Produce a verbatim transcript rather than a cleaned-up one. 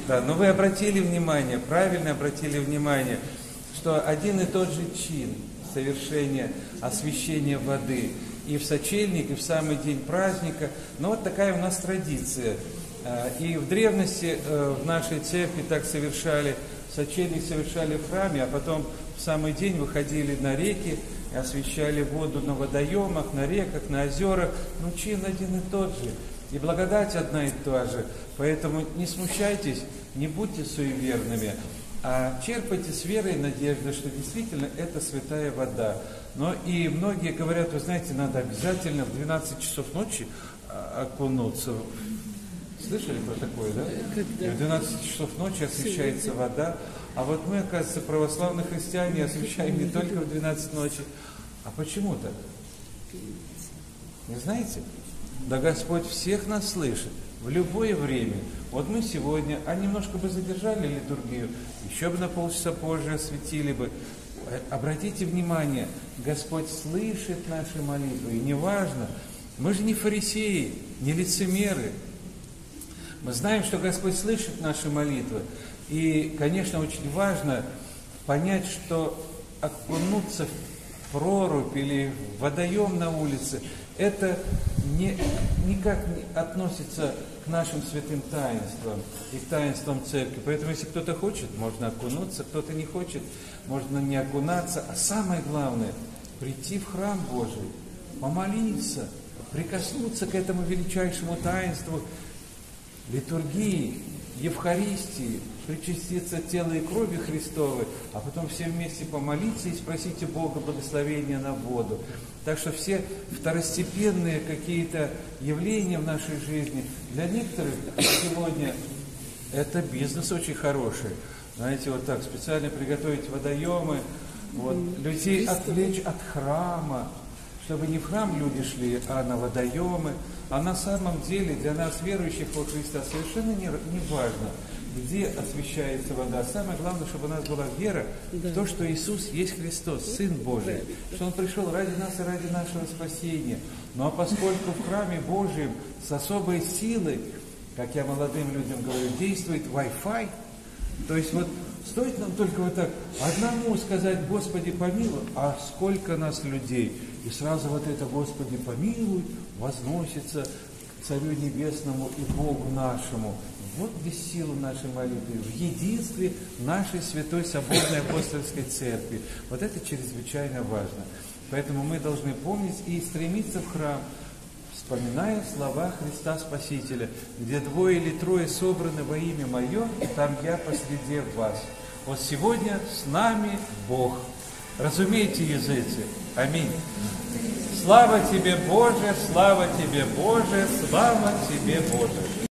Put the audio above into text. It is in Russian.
Да, но вы обратили внимание, правильно обратили внимание, что один и тот же чин совершения освящения воды и в сочельник, и в самый день праздника. Но вот такая у нас традиция. И в древности в нашей церкви так совершали, сочельник совершали в храме, а потом в самый день выходили на реки, освещали воду на водоемах, на реках, на озерах. Ну, чин один и тот же. И благодать одна и та же. Поэтому не смущайтесь, не будьте суеверными, а черпайте с верой и надеждой, что действительно это святая вода. Но и многие говорят, вы знаете, надо обязательно в двенадцать часов ночи окунуться. Слышали про такое, да? И в двенадцать часов ночи освещается вода. А вот мы, оказывается, православные христиане, освещаем не только в двенадцать ночи. А почему так? Не знаете? Да Господь всех нас слышит в любое время. Вот мы сегодня, а немножко бы задержали литургию, еще бы на полчаса позже осветили бы. Обратите внимание, Господь слышит наши молитвы. И неважно, мы же не фарисеи, не лицемеры. Мы знаем, что Господь слышит наши молитвы. И, конечно, очень важно понять, что окунуться в прорубь или в водоем на улице, это не, никак не относится к нашим святым таинствам и к таинствам церкви. Поэтому, если кто-то хочет, можно окунуться, кто-то не хочет, можно не окунаться. А самое главное, прийти в храм Божий, помолиться, прикоснуться к этому величайшему таинству литургии, Евхаристии, причаститься тела и крови Христовой, а потом все вместе помолиться и спросите Бога благословения на воду. Так что все второстепенные какие-то явления в нашей жизни, для некоторых сегодня это бизнес очень хороший. Знаете, вот так специально приготовить водоемы, вот, людей отвлечь от храма, чтобы не в храм люди шли, а на водоемы. А на самом деле для нас, верующих во Христа, совершенно не, не важно, где освящается вода. Самое главное, чтобы у нас была вера да. в то, что Иисус есть Христос, Сын Божий, что Он пришел ради нас и ради нашего спасения. Ну а поскольку в храме Божьем с особой силой, как я молодым людям говорю, действует Wi-Fi, то есть вот стоит нам только вот так одному сказать: Господи, помилуй, а сколько нас людей. И сразу вот это «Господи, помилуй» возносится к Царю Небесному и Богу нашему. Вот где сила нашей молитвы, в единстве нашей Святой Соборной Апостольской Церкви. Вот это чрезвычайно важно. Поэтому мы должны помнить и стремиться в храм, вспоминая слова Христа Спасителя: где двое или трое собраны во имя Мое, там я посреди вас. Вот сегодня с нами Бог. Разумейте, языцы. Аминь. Слава Тебе, Боже, слава Тебе, Боже, слава Тебе, Боже.